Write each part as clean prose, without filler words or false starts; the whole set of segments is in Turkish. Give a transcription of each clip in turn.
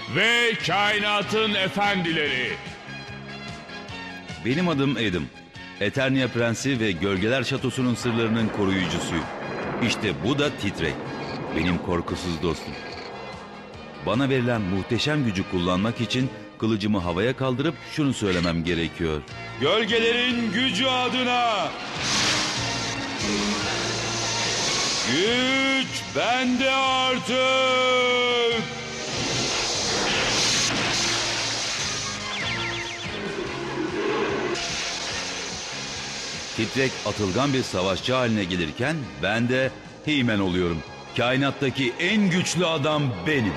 ve kainatın efendileri. Benim adım Adam. Eternia Prensi ve Gölgeler Şatosu'nun sırlarının koruyucusuyum. İşte bu da Titrek. Benim korkusuz dostum. Bana verilen muhteşem gücü kullanmak için kılıcımı havaya kaldırıp şunu söylemem gerekiyor. Gölgelerin gücü adına. Güç bende artık. Titrek atılgan bir savaşçı haline gelirken ben de He-Man oluyorum. Kainattaki en güçlü adam benim.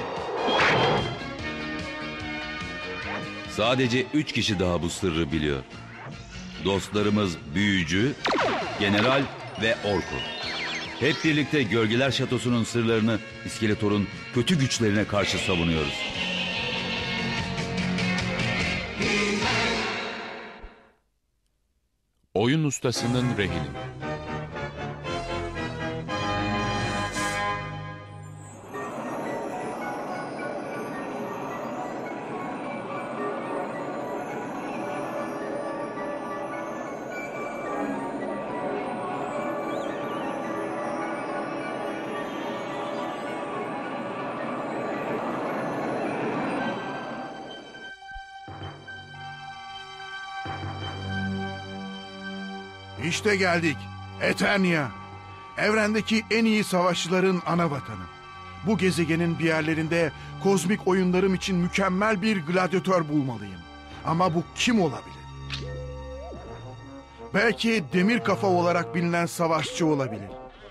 Sadece 3 kişi daha bu sırrı biliyor. Dostlarımız Büyücü, General ve Orko. Hep birlikte Gölgeler Şatosu'nun sırlarını İskeletor'un kötü güçlerine karşı savunuyoruz. Oyun ustasının rehini. İşte geldik. Eternia. Evrendeki en iyi savaşçıların ana vatanı. Bu gezegenin bir yerlerinde kozmik oyunlarım için mükemmel bir gladyatör bulmalıyım. Ama bu kim olabilir? Belki demir kafa olarak bilinen savaşçı olabilir.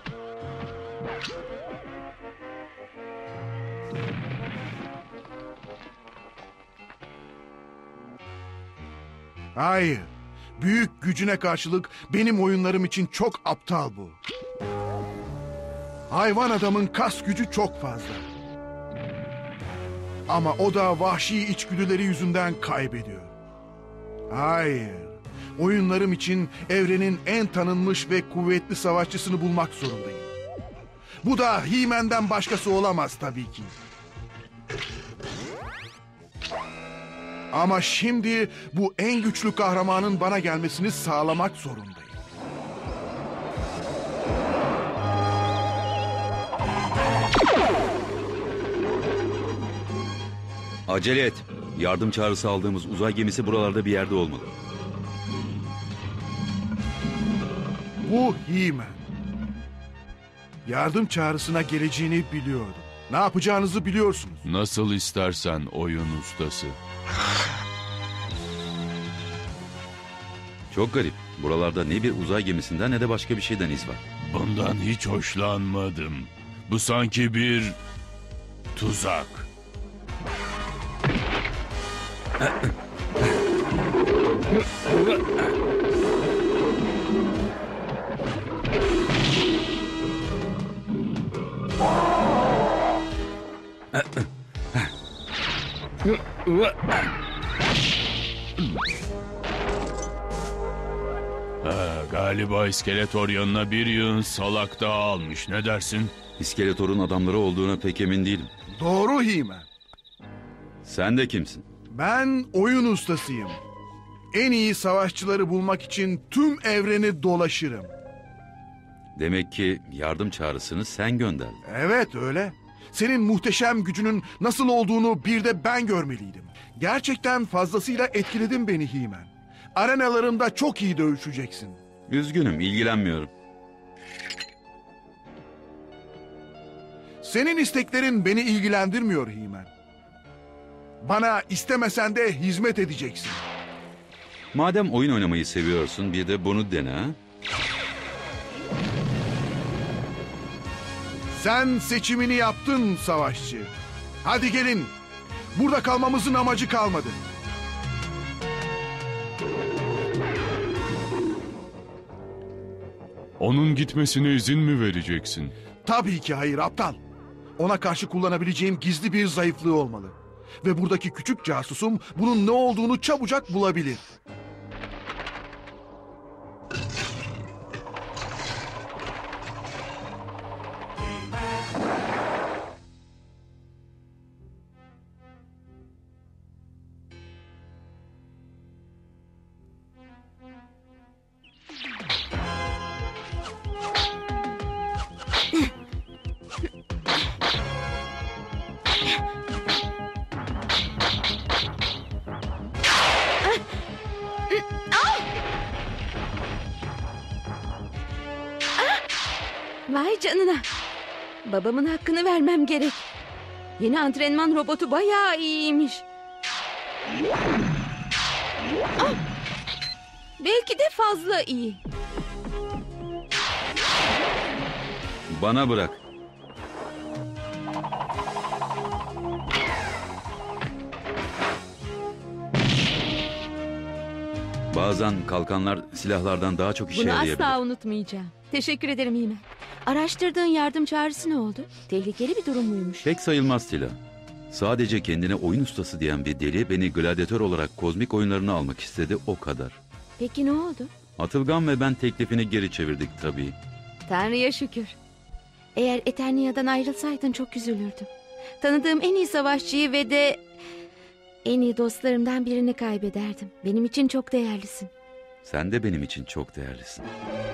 Hayır. Büyük gücüne karşılık benim oyunlarım için çok aptal bu. Hayvan adamın kas gücü çok fazla. Ama o da vahşi içgüdüleri yüzünden kaybediyor. Hayır. Oyunlarım için evrenin en tanınmış ve kuvvetli savaşçısını bulmak zorundayım. Bu da He-Man'den başkası olamaz tabii ki. Ama şimdi bu en güçlü kahramanın bana gelmesini sağlamak zorundayım. Acele et. Yardım çağrısı aldığımız uzay gemisi buralarda bir yerde olmalı. Bu He-Man. Yardım çağrısına geleceğini biliyordum. Ne yapacağınızı biliyorsunuz. Nasıl istersen oyun ustası. Çok garip. Buralarda ne bir uzay gemisinden ne de başka bir şeyden iz var. Bundan hiç hoşlanmadım. Bu sanki bir tuzak. Galiba İskeletor yanına bir yığın salak daha almış. Ne dersin? İskeletor'un adamları olduğuna pek emin değilim. Doğru He-Man. Sen de kimsin? Ben oyun ustasıyım. En iyi savaşçıları bulmak için tüm evreni dolaşırım. Demek ki yardım çağrısını sen gönderdin. Evet öyle. Senin muhteşem gücünün nasıl olduğunu bir de ben görmeliydim. Gerçekten fazlasıyla etkiledin beni He-Man. Arenalarımda çok iyi dövüşeceksin. Üzgünüm, ilgilenmiyorum. Senin isteklerin beni ilgilendirmiyor He-Man. Bana istemesen de hizmet edeceksin. Madem oyun oynamayı seviyorsun, bir de bunu dene ha? Sen seçimini yaptın savaşçı. Hadi gelin. Burada kalmamızın amacı kalmadı. Onun gitmesine izin mi vereceksin? Tabii ki hayır aptal. Ona karşı kullanabileceğim gizli bir zayıflığı olmalı. Ve buradaki küçük casusum bunun ne olduğunu çabucak bulabilir. Vay canına. Babamın hakkını vermem gerek. Yeni antrenman robotu bayağı iyiymiş. Ah! Belki de fazla iyi. Bana bırak. Bazen kalkanlar silahlardan daha çok işe Bunu yarayabilir. asla unutmayacağım. Teşekkür ederim Himen. Araştırdığın yardım çağrısı ne oldu? Tehlikeli bir durum muymuş? Pek sayılmaz Tila. Sadece kendine oyun ustası diyen bir deli beni gladyatör olarak kozmik oyunlarına almak istedi, o kadar. Peki ne oldu? Atılgan ve ben teklifini geri çevirdik tabii. Tanrı'ya şükür. Eğer Eternia'dan ayrılsaydın çok üzülürdüm. Tanıdığım en iyi savaşçıyı ve de en iyi dostlarımdan birini kaybederdim. Benim için çok değerlisin. Sen de benim için çok değerlisin.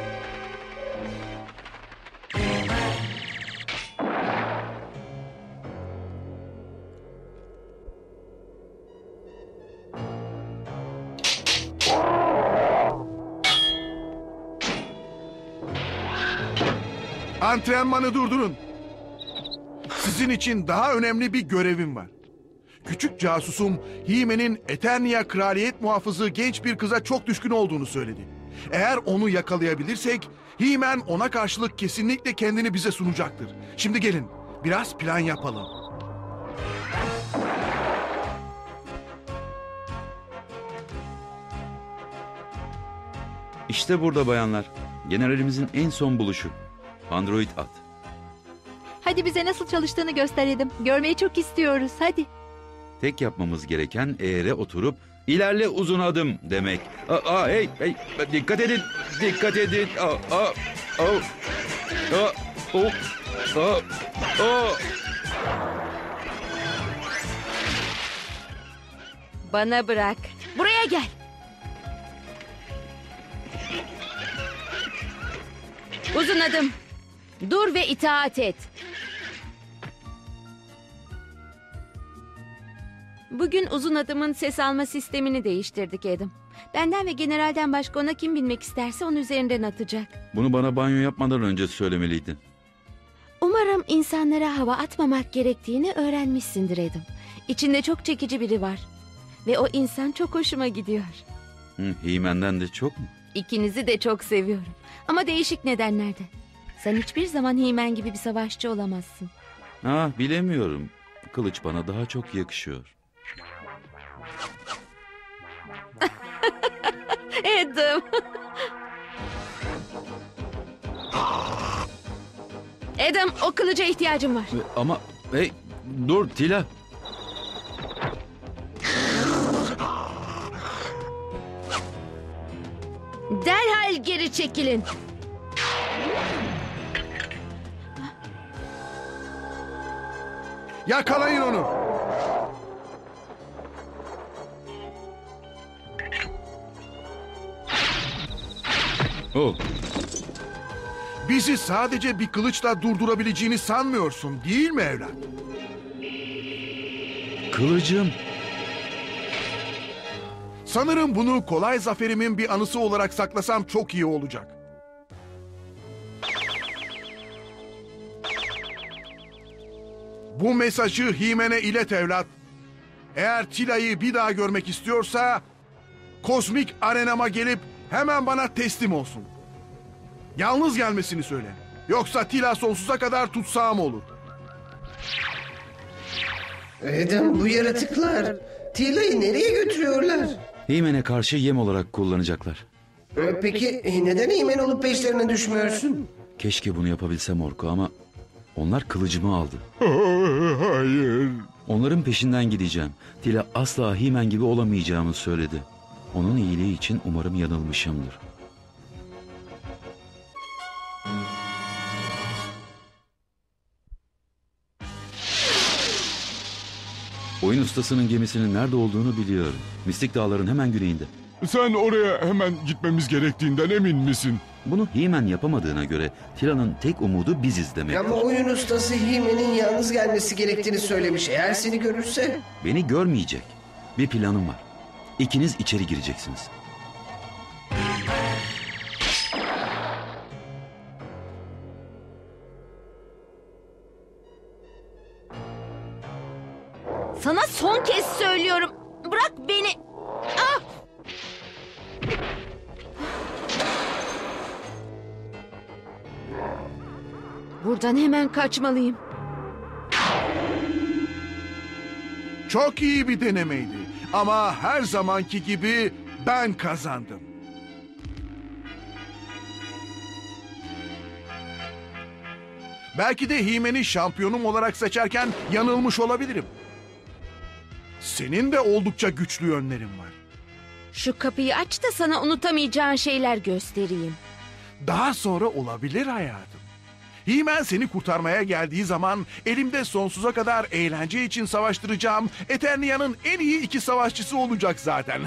Antrenmanı durdurun. Sizin için daha önemli bir görevim var. Küçük casusum Hime'nin Eternia kraliyet muhafızı genç bir kıza çok düşkün olduğunu söyledi. Eğer onu yakalayabilirsek Himen ona karşılık kesinlikle kendini bize sunacaktır. Şimdi gelin biraz plan yapalım. İşte burada bayanlar. Generalimizin en son buluşu. Android at. Hadi bize nasıl çalıştığını gösterelim. Görmeyi çok istiyoruz. Hadi. Tek yapmamız gereken eğere oturup ilerle uzun adım demek. Hey, dikkat edin, dikkat edin. Bana bırak. Buraya gel. Uzun adım. Dur ve itaat et. Bugün uzun adımın ses alma sistemini değiştirdik Adam. Benden ve generalden başka ona kim binmek isterse onun üzerinden atacak. Bunu bana banyo yapmadan önce söylemeliydin. Umarım insanlara hava atmamak gerektiğini öğrenmişsindir Adam. İçinde çok çekici biri var. Ve o insan çok hoşuma gidiyor. Himen'den de çok mu? İkinizi de çok seviyorum. Ama değişik nedenlerden. Sen hiçbir zaman Himen gibi bir savaşçı olamazsın. Bilemiyorum. Kılıç bana daha çok yakışıyor. Adam. Adam, o kılıca ihtiyacım var. Ama hey, dur Tila. Derhal geri çekilin. Yakalayın onu. Oh, Bizi sadece bir kılıçla durdurabileceğini sanmıyorsun değil mi evlat? kılıcım. Sanırım bunu kolay zaferimin bir anısı olarak saklasam çok iyi olacak. Bu mesajı Himen'e ilet evlat. Eğer Tila'yı bir daha görmek istiyorsa kozmik arenama gelip hemen bana teslim olsun. Yalnız gelmesini söyle. Yoksa Tila sonsuza kadar tutsağım olur. Adam, bu yaratıklar Tila'yı nereye götürüyorlar? Himen'e karşı yem olarak kullanacaklar. Peki neden Himen olup peşlerine düşmüyorsun? Keşke bunu yapabilsem Orko ama onlar kılıcımı aldı. Hayır. Onların peşinden gideceğim. Tila asla Himen gibi olamayacağımı söyledi. Onun iyiliği için umarım yanılmışımdır. Oyun ustasının gemisinin nerede olduğunu biliyorum. Mistik Dağların hemen güneyinde. Sen oraya hemen gitmemiz gerektiğinden emin misin? Bunu Himen yapamadığına göre Tila'nın tek umudu biziz demek. Ama oyun ustası Himen'in yalnız gelmesi gerektiğini söylemiş. Eğer seni görürse... Beni görmeyecek. Bir planım var. İkiniz içeri gireceksiniz. Sana son kez söylüyorum. Bırak beni. Ah! Buradan hemen kaçmalıyım. Çok iyi bir denemeydi. Ama her zamanki gibi ben kazandım. Belki de He-Man'i şampiyonum olarak seçerken yanılmış olabilirim. Senin de oldukça güçlü yönlerin var. Şu kapıyı aç da sana unutamayacağın şeyler göstereyim. Daha sonra olabilir hayatım. He-Man seni kurtarmaya geldiği zaman elimde sonsuza kadar eğlence için savaştıracağım Eternia'nın en iyi 2 savaşçısı olacak zaten.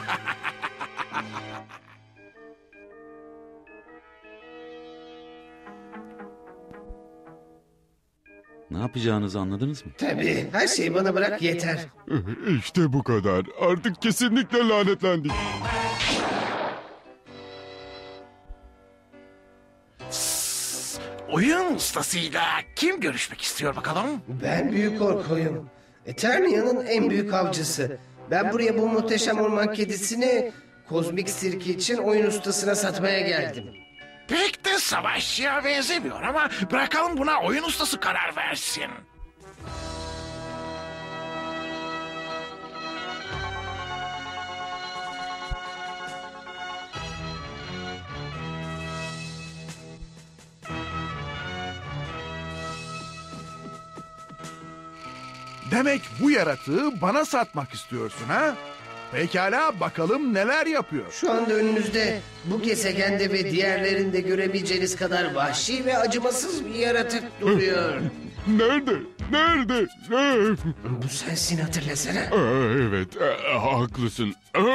Ne yapacağınızı anladınız mı? Tabii, her şeyi bana bırak yeter. İşte bu kadar. Artık kesinlikle lanetlendik. Oyun ustasıyla kim görüşmek istiyor bakalım? Ben Büyük Orko'yum. Eternia'nın en büyük avcısı. Ben buraya bu muhteşem orman kedisini kozmik sirke için oyun ustasına satmaya geldim. Pek de savaşçıya benzemiyor ama bırakalım buna oyun ustası karar versin. Demek bu yaratığı bana satmak istiyorsun ha? Pekala bakalım neler yapıyor. Şu anda önünüzde bu gezegende ve diğerlerinde görebileceğiniz kadar vahşi ve acımasız bir yaratık duruyor. Nerede? Nerede? Bu sensin, hatırlasana. Evet, haklısın.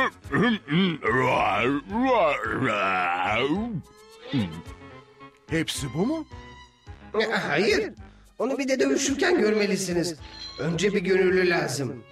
Hepsi bu mu? Hayır. Onu bir de dövüşürken görmelisiniz. Önce bir gönüllü lazım.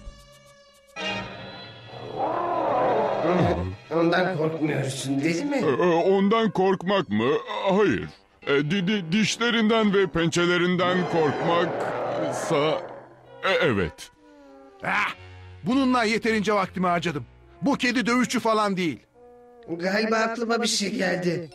Ondan korkmuyorsun değil mi? Ondan korkmak mı? Hayır. Dişlerinden ve pençelerinden korkmaksa... evet. Ah, bununla yeterince vaktimi harcadım. Bu kedi dövüşçü falan değil. Galiba aklıma bir şey geldi.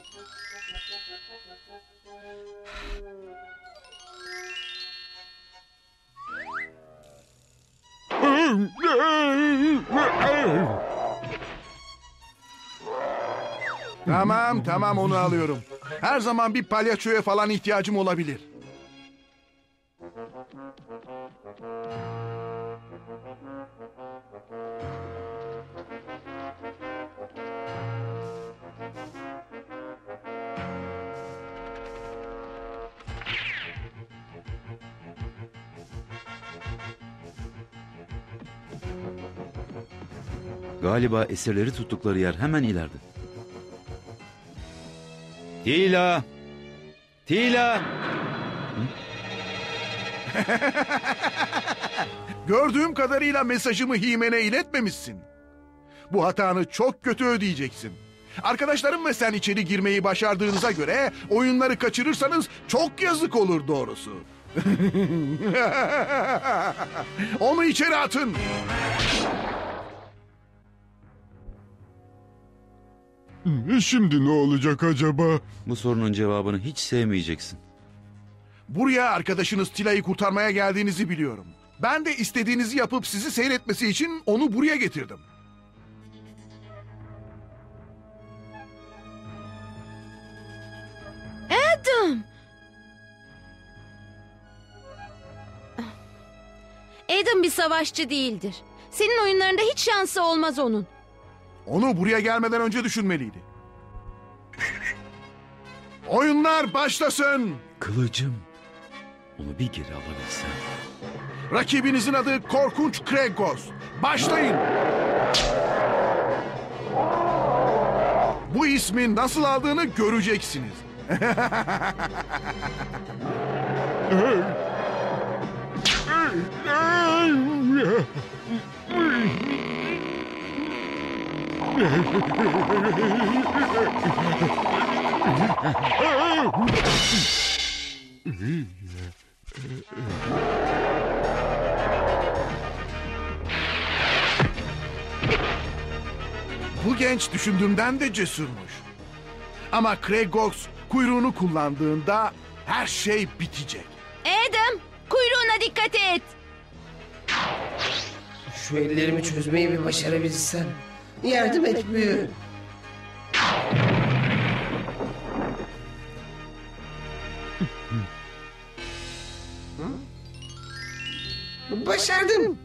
Tamam onu alıyorum. Her zaman bir palyaçoya falan ihtiyacım olabilir. Galiba esirleri tuttukları yer hemen ileride. Tila! Tila! Gördüğüm kadarıyla mesajımı He-Man'e iletmemişsin. Bu hatanı çok kötü ödeyeceksin. Arkadaşlarım ve sen içeri girmeyi başardığınıza göre oyunları kaçırırsanız çok yazık olur doğrusu. Onu içeri atın. Şimdi ne olacak acaba? Bu sorunun cevabını hiç sevmeyeceksin. Buraya arkadaşınız Tila'yı kurtarmaya geldiğinizi biliyorum. Ben de istediğinizi yapıp sizi seyretmesi için onu buraya getirdim. Adam! Adam bir savaşçı değildir. Senin oyunlarında hiç şansı olmaz onun. Onu buraya gelmeden önce düşünmeliydi. Oyunlar başlasın. Kılıcım. Onu bir geri alabilsem. Rakibinizin adı Korkunç Kragos. Başlayın. Bu ismin nasıl aldığını göreceksiniz. Bu genç düşündüğümden de cesurmuş. Ama Kragox kuyruğunu kullandığında her şey bitecek. Adam, kuyruğuna dikkat et. Şu ellerimi çözmeyi bir başarabilsem. Yardım et büyü. Başardım.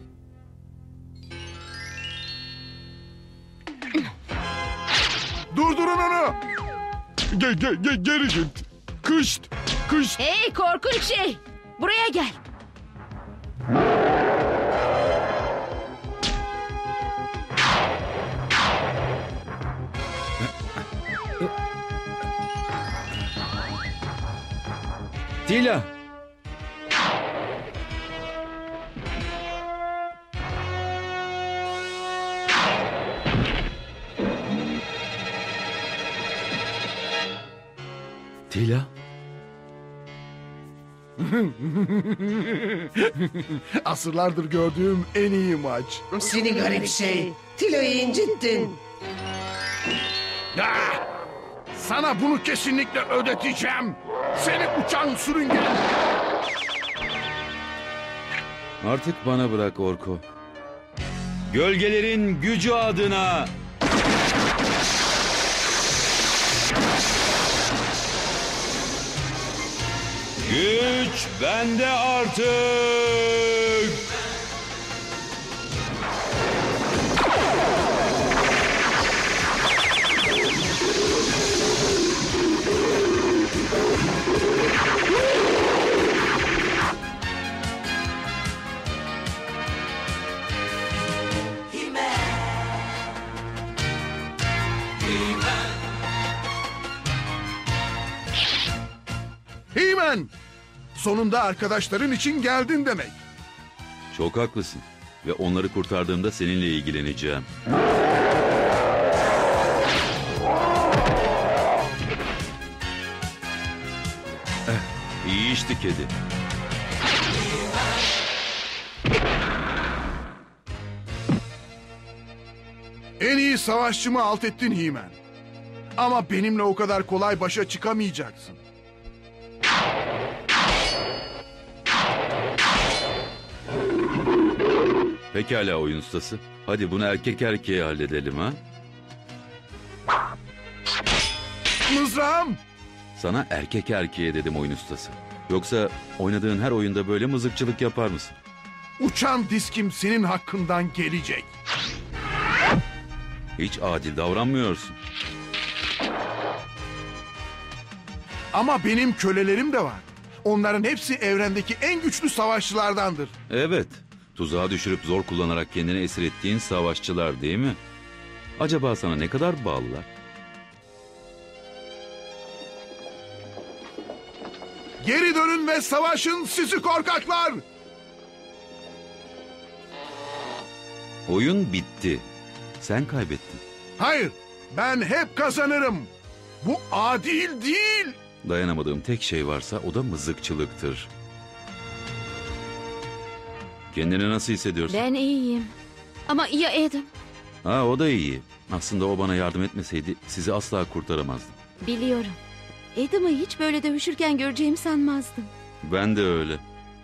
Durdurun onu! Geri git! Kışt! Kışt! Hey korkunç şey, buraya gel. Tila! Tila? Asırlardır gördüğüm en iyi maç. Seni garip şey. Tilo'yu incittin. Ah! Sana bunu kesinlikle ödeteceğim. Seni uçan sürüngen. Artık bana bırak Orko. Gölgelerin gücü adına. Güç bende artık. He-Man! Sonunda arkadaşların için geldin demek. Çok haklısın. Ve onları kurtardığımda seninle ilgileneceğim. İyi işti kedi. En iyi savaşçımı alt ettin He-Man. Ama benimle o kadar kolay başa çıkamayacaksın. Pekala oyun ustası. Hadi bunu erkek erkeğe halledelim ha. Mızrağım! Sana erkek erkeğe dedim oyun ustası. Yoksa oynadığın her oyunda böyle mızıkçılık yapar mısın? Uçan diskim senin hakkından gelecek. Hiç adil davranmıyorsun. Ama benim kölelerim de var. Onların hepsi evrendeki en güçlü savaşçılardandır. Evet, tuzağa düşürüp zor kullanarak kendini esir ettiğin savaşçılar değil mi? Acaba sana ne kadar bağlılar? Geri dönün ve savaşın sizi korkaklar! Oyun bitti. Sen kaybettin. Hayır, ben hep kazanırım. Bu adil değil. Dayanamadığım tek şey varsa o da mızıkçılıktır. Kendini nasıl hissediyorsun? Ben iyiyim. Ama ya Adam? Ha, o da iyi. Aslında o bana yardım etmeseydi sizi asla kurtaramazdım. Biliyorum. Adam'ı hiç böyle dövüşürken göreceğimi sanmazdım. Ben de öyle.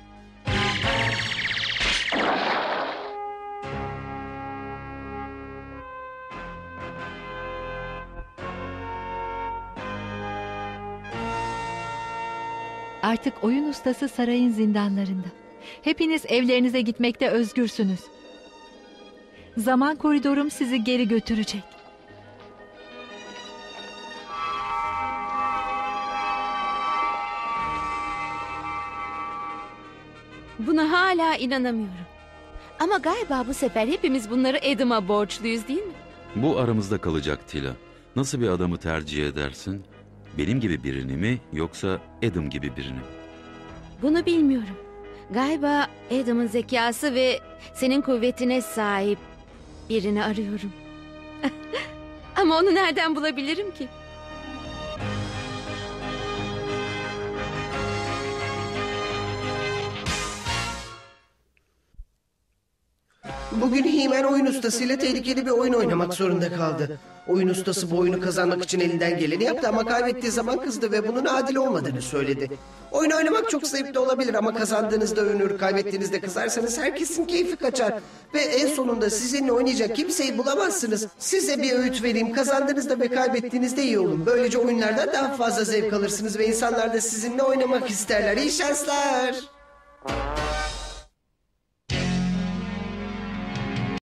Artık oyun ustası sarayın zindanlarında. Hepiniz evlerinize gitmekte özgürsünüz. Zaman koridorum sizi geri götürecek. Buna hala inanamıyorum. Ama galiba bu sefer hepimiz bunları Adam'a borçluyuz değil mi? Bu aramızda kalacak Tila. Nasıl bir adamı tercih edersin? Benim gibi birini mi yoksa Adam gibi birini mi? Bunu bilmiyorum. Galiba Adam'ın zekası ve senin kuvvetine sahip birini arıyorum. Ama onu nereden bulabilirim ki? Bugün He-Man oyun ustasıyla tehlikeli bir oyun oynamak zorunda kaldı. Oyun ustası bu oyunu kazanmak için elinden geleni yaptı ama kaybettiği zaman kızdı ve bunun adil olmadığını söyledi. Oyun oynamak çok zevkli olabilir ama kazandığınızda övünür, kaybettiğinizde kızarsanız herkesin keyfi kaçar. Ve en sonunda sizinle oynayacak kimseyi bulamazsınız. Size bir öğüt vereyim, kazandığınızda ve kaybettiğinizde iyi olun. Böylece oyunlardan daha fazla zevk alırsınız ve insanlar da sizinle oynamak isterler. İyi şanslar.